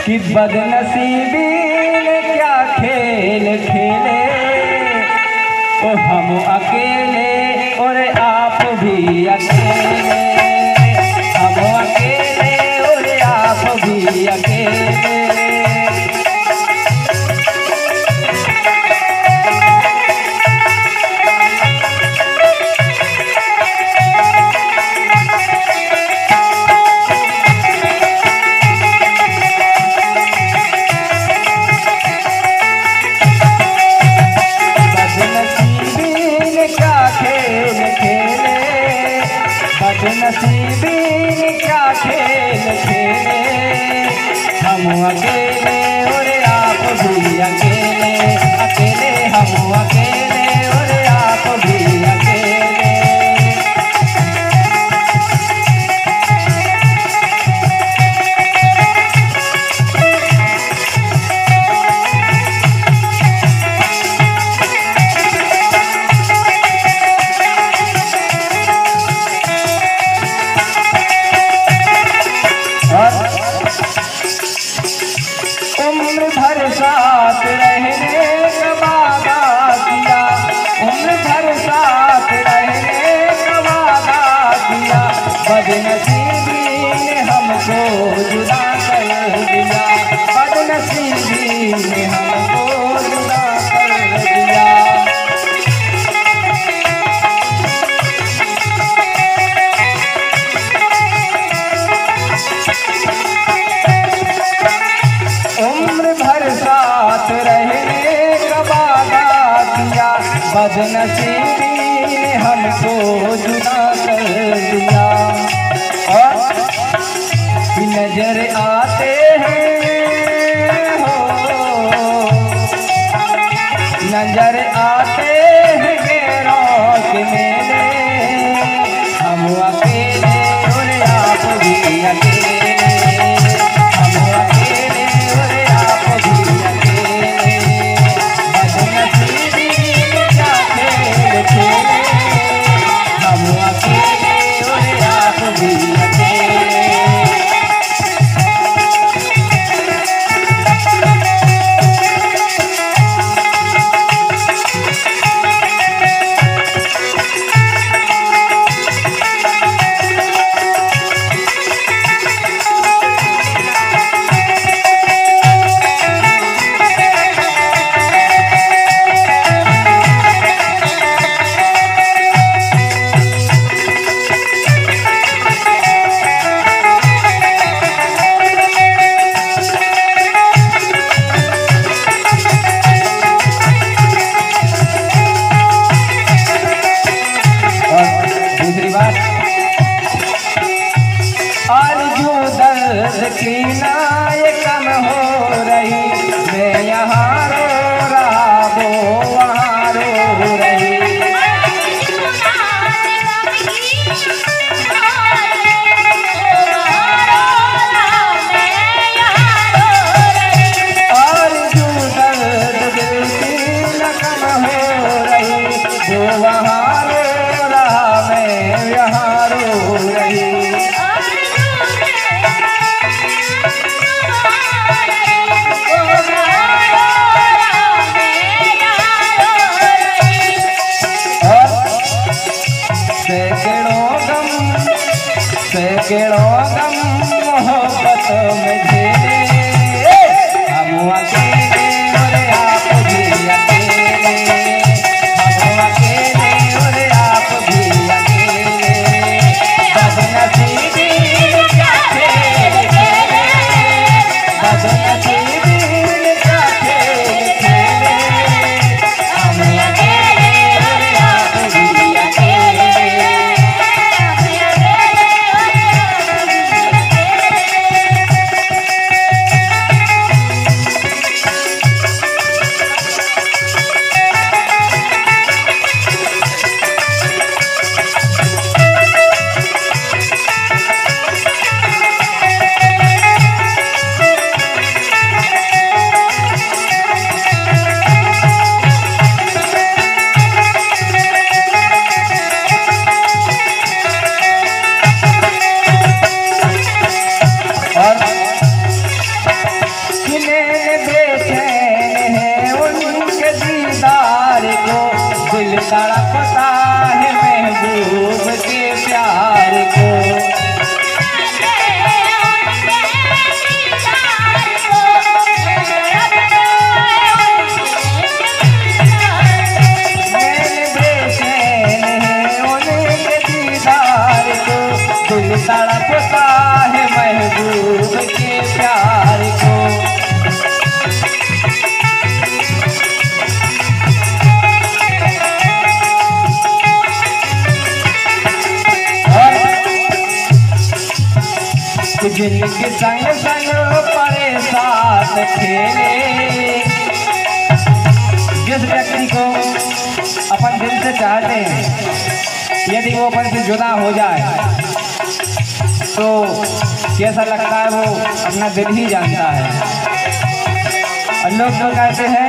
कि बदनसीबी ने क्या खेल खेले, ओ हम अकेले और आप भी अकेले, हम अकेले और आप भी अकेले। बदनसीबी ने क्या खेल खेले, हम अकेले और आप भी अकेले, अकेले हम अकेले और आप भी अकेले। उम्र भर साथ रहने का वादा किया, उम्र भर साथ रहने का वादा किया, बदनसीबी ने हमको जुदा कर दिया, बदनसीबी ने हमको जुदा कर दिया। उम्र भर साथ रहने का वादा किया, बदनसीबी ने हमको जुदा कर दिया। और नजर आते हैं हो, नजर आते हैं गैरों के मेले, हम अकेले और आप भी अकेले, हम अकेले और आप भी अकेले। बदनसीबी ने क्या खेल खेले, हम अकेले और आप भी अकेले। आरज़ू दर्द की ना ये कम हो रही, मैं यहाँ रो रहा वो वहाँ रो रही। आरज़ू दर्द दिल की ना कम हो रही, वो वहाँ रो रहा मैं यहाँ रो रही। तड़पता है महबूब के प्यार को। दिल तड़पता है महबूब के प्यार को। और जिनके संग संग परे साथ खेले, जिस व्यक्ति को अपन दिल से चाहते हैं, यदि वो अपन से जुदा हो जाए तो कैसा लगता है वो अपना दिल ही जानता है। और लोग जो कहते हैं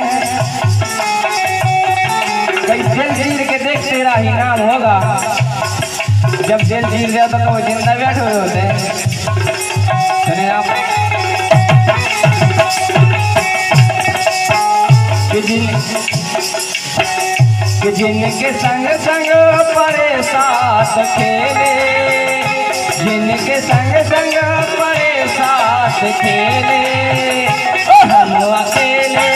कई दिल चीर के देख तेरा ही नाम होगा, जब दिल चीर जाए तो वो जिंदा बैठे हुए होते हैं। सुने आप कि जिनके संग संग परे साथ खेले, जिनके संग संग परे साथ खेले, हम अकेले